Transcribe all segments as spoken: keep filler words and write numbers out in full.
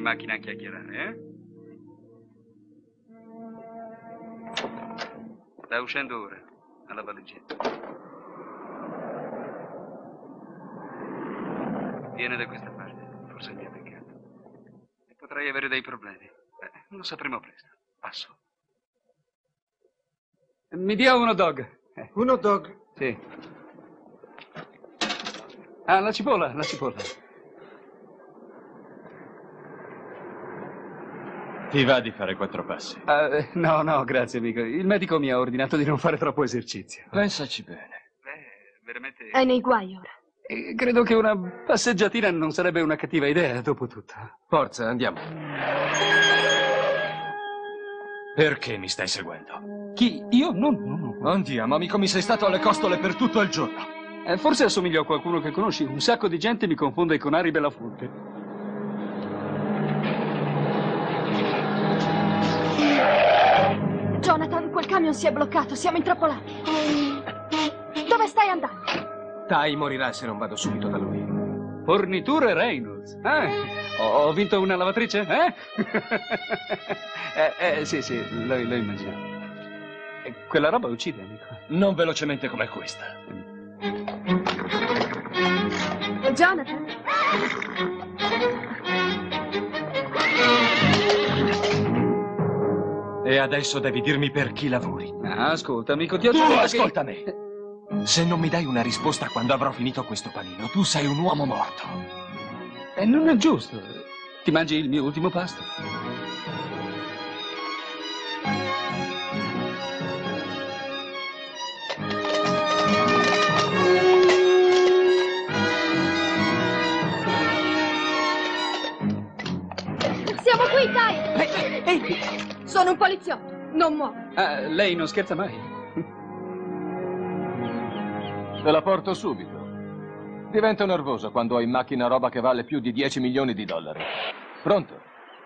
macchina a chiacchierare, eh? Sta uscendo ora, alla valigetta. Viene da questa parte, forse mi ha beccato. E potrei avere dei problemi. Beh, lo sapremo presto. Passo. Mi dia un hot dog. Un hot dog? Sì. Ah, la cipolla, la cipolla. Ti va di fare quattro passi? Uh, no, no, grazie, amico. Il medico mi ha ordinato di non fare troppo esercizio. Pensaci bene. Beh, veramente... È nei guai ora. Eh, credo che una passeggiatina non sarebbe una cattiva idea, dopo tutto. Forza, andiamo. Perché mi stai seguendo? Chi? Io? No, no, no. Andiamo, amico, mi sei stato alle costole per tutto il giorno. Eh, forse assomiglio a qualcuno che conosci. Un sacco di gente mi confonde con Ari Belafonte. Jonathan, quel camion si è bloccato, siamo intrappolati. Dove stai andando? Ty morirà se non vado subito da lui. Forniture Reynolds. Eh? Ho, ho vinto una lavatrice? Eh? eh, eh sì, sì, lo, lo immagino. Eh, quella roba uccide, amico. Non velocemente come questa. Jonathan? E adesso devi dirmi per chi lavori. Ah, ascolta, amico, ti ho Tu detto ascolta che... me. Se non mi dai una risposta quando avrò finito questo panino, tu sei un uomo morto. E non è giusto. Ti mangi il mio ultimo pasto. Siamo qui, dai! Ehi, ehi. Sono un poliziotto, non muovo. Ah, lei non scherza mai? Te la porto subito. Divento nervoso quando ho in macchina roba che vale più di dieci milioni di dollari. Pronto?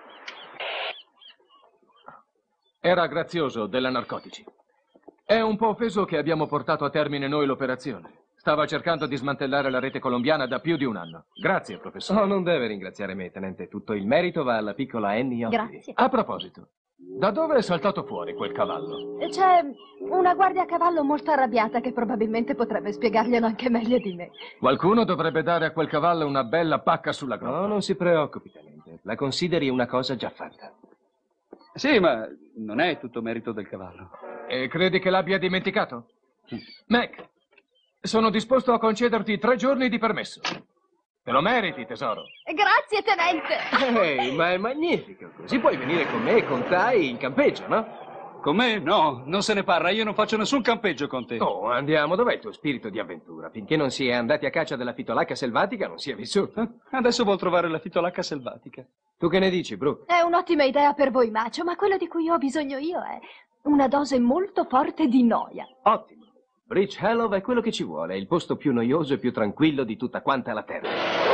Era Grazioso, della Narcotici. È un po' offeso che abbiamo portato a termine noi l'operazione. Stava cercando di smantellare la rete colombiana da più di un anno. Grazie, professore. Oh, non deve ringraziare me, tenente. Tutto il merito va alla piccola Annie Oakley. Grazie. A proposito, da dove è saltato fuori quel cavallo? C'è una guardia a cavallo molto arrabbiata che probabilmente potrebbe spiegarglielo anche meglio di me. Qualcuno dovrebbe dare a quel cavallo una bella pacca sulla groppa. No, non si preoccupi, tenente. La consideri una cosa già fatta. Sì, ma non è tutto merito del cavallo. E credi che l'abbia dimenticato? Mac, sono disposto a concederti tre giorni di permesso. Te lo meriti, tesoro. Grazie, tenente! Ehi, ma è magnifico. Così puoi venire con me e con Ty in campeggio, no? Con me? No, non se ne parla. Io non faccio nessun campeggio con te. Oh, andiamo. Dov'è il tuo spirito di avventura? Finché non si è andati a caccia della fitolacca selvatica, non si è vissuto. Eh? Adesso vuol trovare la fitolacca selvatica. Tu che ne dici, Brooke? È un'ottima idea per voi, macio, ma quello di cui ho bisogno io è una dose molto forte di noia. Ottimo. Bridge Hollow è quello che ci vuole. È il posto più noioso e più tranquillo di tutta quanta la terra.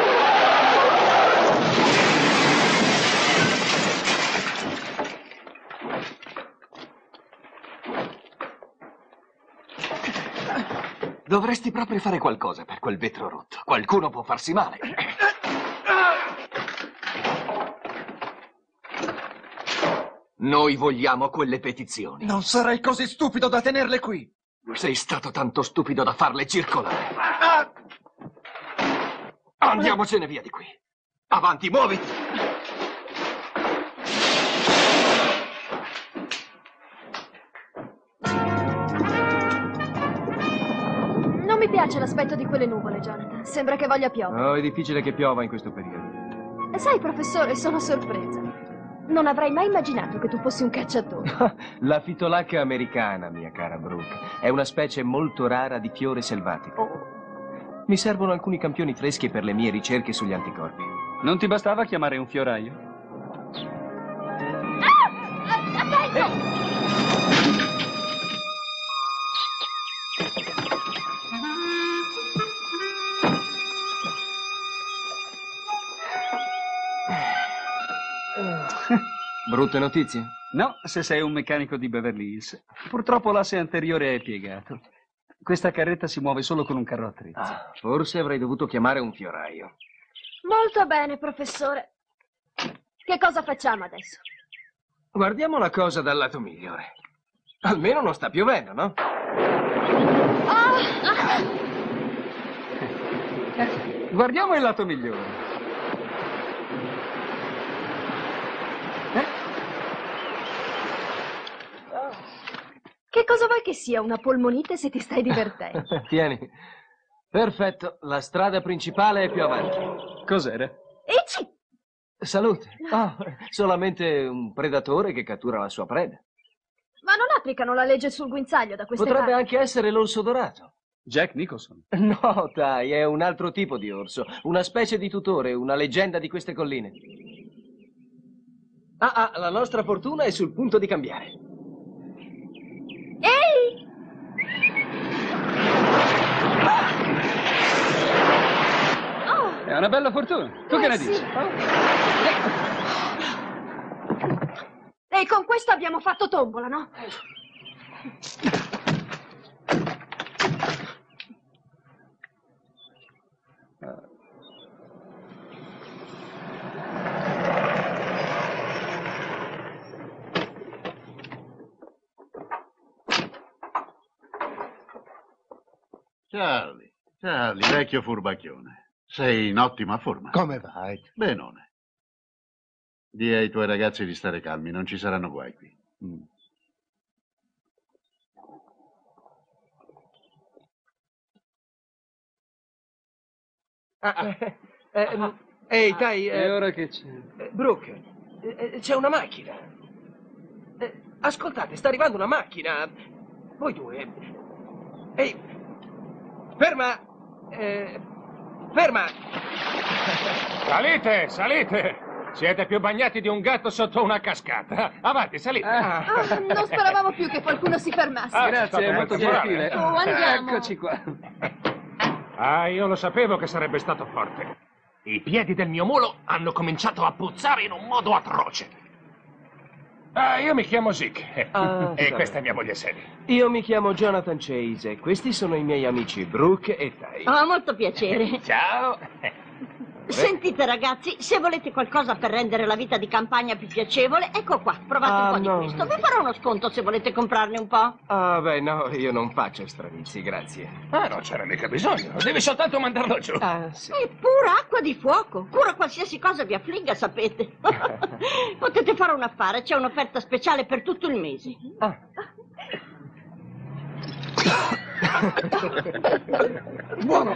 Dovresti proprio fare qualcosa per quel vetro rotto. Qualcuno può farsi male. Noi vogliamo quelle petizioni. Non sarei così stupido da tenerle qui. Sei stato tanto stupido da farle circolare. Andiamocene via di qui. Avanti, muoviti! Non mi piace l'aspetto di quelle nuvole, Jonathan. Sembra che voglia piovere. Oh, è difficile che piova in questo periodo. Sai, professore, sono sorpresa. Non avrei mai immaginato che tu fossi un cacciatore. La fitolacca americana, mia cara Brooke, è una specie molto rara di fiore selvatico. Oh. Mi servono alcuni campioni freschi per le mie ricerche sugli anticorpi. Non ti bastava chiamare un fioraio? Ah! Attento! Brutte notizie? No, se sei un meccanico di Beverly Hills. Purtroppo l'asse anteriore è piegato. Questa carretta si muove solo con un carro attrezzi. Ah, forse avrei dovuto chiamare un fioraio. Molto bene, professore. Che cosa facciamo adesso? Guardiamo la cosa dal lato migliore. Almeno non sta piovendo, no? Ah! Ah! Guardiamo il lato migliore. Eh? Che cosa vuoi che sia una polmonite se ti stai divertendo? Tieni. Perfetto, la strada principale è più avanti. Cos'era? Ecci! Salute. Oh, solamente un predatore che cattura la sua preda. Ma non applicano la legge sul guinzaglio da queste Potrebbe parti? anche essere l'orso dorato. Jack Nicholson. No, dai, è un altro tipo di orso. Una specie di tutore, una leggenda di queste colline. Ah, ah, la nostra fortuna è sul punto di cambiare. Ehi! Oh! È una bella fortuna. Tu che Eh, ne sì. dici? E con questo abbiamo fatto tombola, no? Charlie, Charlie, vecchio furbacchione. Sei in ottima forma. Come vai? Benone. Dì ai tuoi ragazzi di stare calmi, non ci saranno guai qui. Mm. Ah, eh, eh, ehi, dai, E eh, ora che c'è? eh, Brooke, eh, eh, c'è una macchina. Eh, ascoltate, sta arrivando una macchina. Voi due. Ehi, ferma! Eh, ferma! Salite, salite! Siete più bagnati di un gatto sotto una cascata. Avanti, salite. Ah, non speravamo più che qualcuno si fermasse. Ah, Grazie, è molto temporale. gentile. Oh, andiamo. Eccoci qua. Ah, io lo sapevo che sarebbe stato forte. I piedi del mio mulo hanno cominciato a puzzare in un modo atroce. Ah, io mi chiamo Zeke. Ah, e sì. questa è mia moglie Sally. Io mi chiamo Jonathan Chase e questi sono i miei amici Brooke e Ty. Oh, molto piacere. Ciao. Sentite ragazzi, se volete qualcosa per rendere la vita di campagna più piacevole, ecco qua, provate Ah, un po' no. di questo. Vi farò uno sconto se volete comprarne un po'. Ah, beh, no, io non faccio stravizi, grazie. Ah, non c'era mica bisogno. Devi soltanto mandarlo giù. Ah, sì. È pura acqua di fuoco. Cura qualsiasi cosa vi affligga, sapete. Potete fare un affare, c'è un'offerta speciale per tutto il mese. Ah. Buono.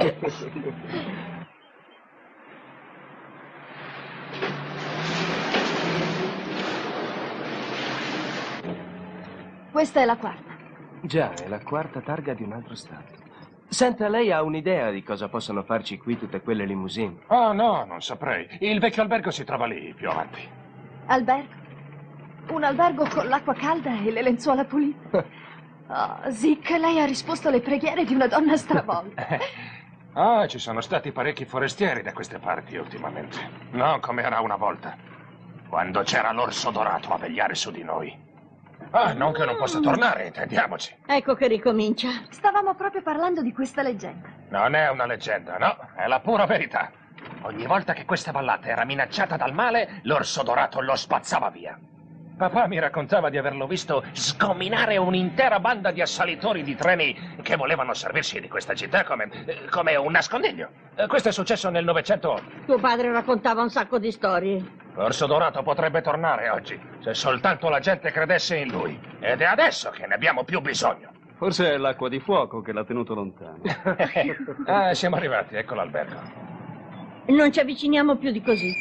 Questa è la quarta. Già, è la quarta targa di un altro stato. Senta, lei ha un'idea di cosa possono farci qui tutte quelle limousine? Oh, no, non saprei. Il vecchio albergo si trova lì, più avanti. Albergo? Un albergo con l'acqua calda e le lenzuola pulite? Oh, Zeke, lei ha risposto alle preghiere di una donna stravolta. Ah, ci sono stati parecchi forestieri da queste parti ultimamente. Non come era una volta, quando c'era l'orso dorato a vegliare su di noi. Ah, non che non possa tornare, intendiamoci. Ecco che ricomincia. Stavamo proprio parlando di questa leggenda. Non è una leggenda, no, è la pura verità. Ogni volta che questa vallata era minacciata dal male, l'orso dorato lo spazzava via. Papà mi raccontava di averlo visto sgominare un'intera banda di assalitori di treni che volevano servirsi di questa città come, come un nascondiglio. Eh, Questo è successo nel Novecento. Tuo padre raccontava un sacco di storie. L'orso dorato potrebbe tornare oggi, se soltanto la gente credesse in lui. Ed è adesso che ne abbiamo più bisogno. Forse è l'acqua di fuoco che l'ha tenuto lontano. Ah, siamo arrivati, ecco l'albergo. Non ci avviciniamo più di così.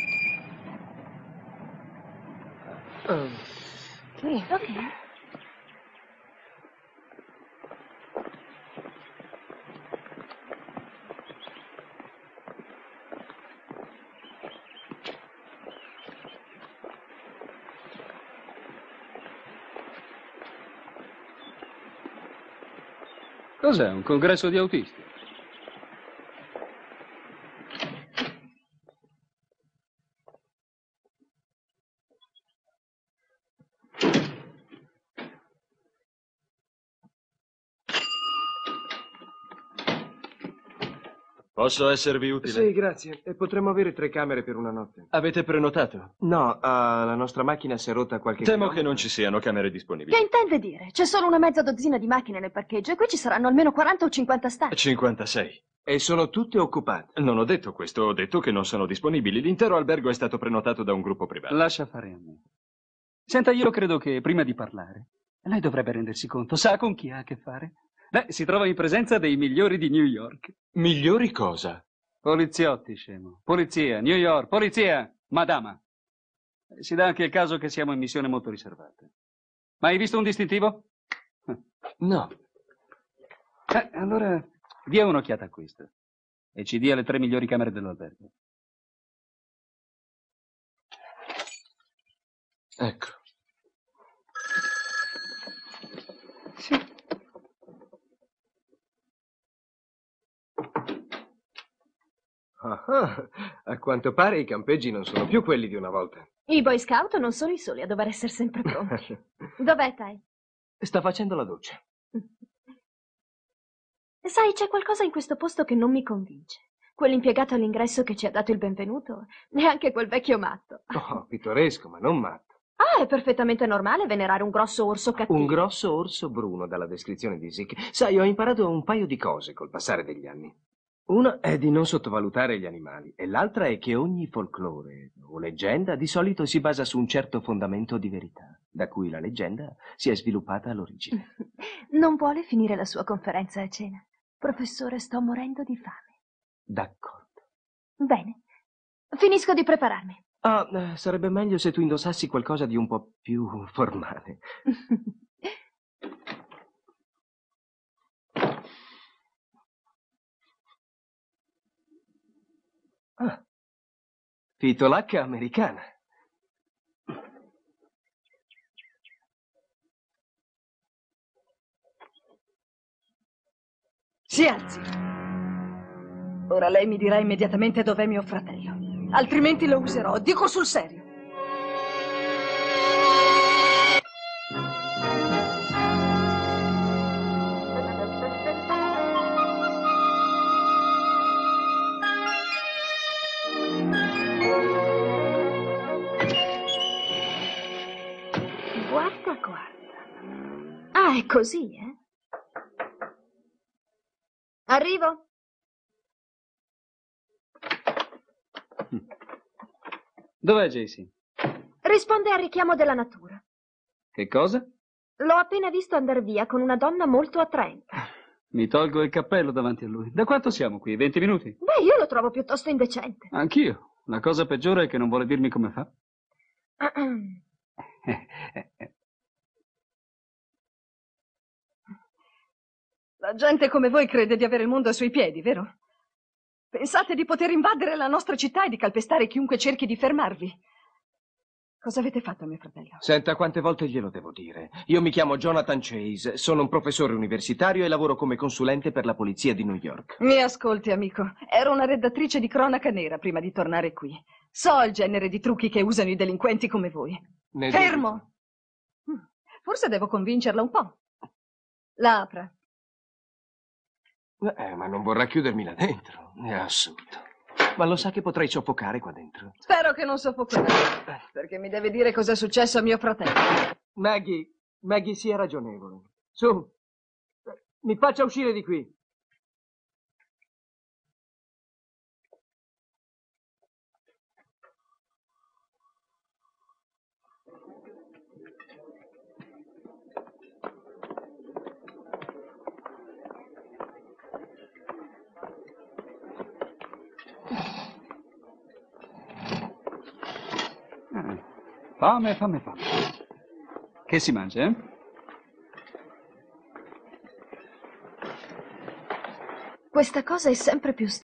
Ok. Cos'è, un congresso di autisti? Posso esservi utile? Sì, grazie. E potremmo avere tre camere per una notte. Avete prenotato? No, ah, la nostra macchina si è rotta qualche Temo chilometro. che non ci siano camere disponibili. Che intende dire? C'è solo una mezza dozzina di macchine nel parcheggio e qui ci saranno almeno quaranta o cinquanta stanze. cinquantasei. E sono tutte occupate. Non ho detto questo, ho detto che non sono disponibili. L'intero albergo è stato prenotato da un gruppo privato. Lascia fare a me. Senta, io credo che prima di parlare, lei dovrebbe rendersi conto. Sa con chi ha a che fare? Beh, si trova in presenza dei migliori di New York. Migliori cosa? Poliziotti, scemo. Polizia, New York, polizia, madama. Si dà anche il caso che siamo in missione molto riservata. Ma hai visto un distintivo? No. Eh, allora, dia un'occhiata a questo. E ci dia le tre migliori camere dell'albergo. Ecco. Sì. Ah, ah, a quanto pare i campeggi non sono più quelli di una volta. I Boy Scout non sono i soli a dover essere sempre pronti. Dov'è, Tai? Sta facendo la doccia. Sai, c'è qualcosa in questo posto che non mi convince. Quell'impiegato all'ingresso che ci ha dato il benvenuto, neanche quel vecchio matto. Oh, pittoresco, ma non matto. Ah, è perfettamente normale venerare un grosso orso cattivo. Un grosso orso bruno, dalla descrizione di Zeke. Sai, ho imparato un paio di cose col passare degli anni. Una è di non sottovalutare gli animali e l'altra è che ogni folklore o leggenda di solito si basa su un certo fondamento di verità, da cui la leggenda si è sviluppata all'origine. Non vuole finire la sua conferenza a cena? Professore, sto morendo di fame. D'accordo. Bene, finisco di prepararmi. Ah, eh, sarebbe meglio se tu indossassi qualcosa di un po' più formale. Ah, pitolacca americana. Si alzi. Ora lei mi dirà immediatamente dov'è mio fratello. Altrimenti lo userò, dico sul serio. Guarda, guarda. Ah, è così, eh? Arrivo. Dov'è Jaycee? Risponde al richiamo della natura. Che cosa? L'ho appena visto andare via con una donna molto attraente. Mi tolgo il cappello davanti a lui. Da quanto siamo qui? venti minuti? Beh, io lo trovo piuttosto indecente. Anch'io. La cosa peggiore è che non vuole dirmi come fa. La gente come voi crede di avere il mondo ai suoi piedi, vero? Pensate di poter invadere la nostra città e di calpestare chiunque cerchi di fermarvi. Cosa avete fatto a mio fratello? Senta, quante volte glielo devo dire? Io mi chiamo Jonathan Chase, sono un professore universitario e lavoro come consulente per la polizia di New York. Mi ascolti, amico. Ero una redattrice di cronaca nera prima di tornare qui. So il genere di trucchi che usano i delinquenti come voi. Ne Fermo! Forse devo convincerla un po'. La apra. Eh, ma non vorrà chiudermi là dentro. È assurdo. Ma lo sa che potrei soffocare qua dentro? Spero che non soffocherà, perché mi deve dire cosa è successo a mio fratello. Maggie, Maggie sia ragionevole. Su, mi faccia uscire di qui. Fame, fame, fame. Che si mangia, eh? Questa cosa è sempre più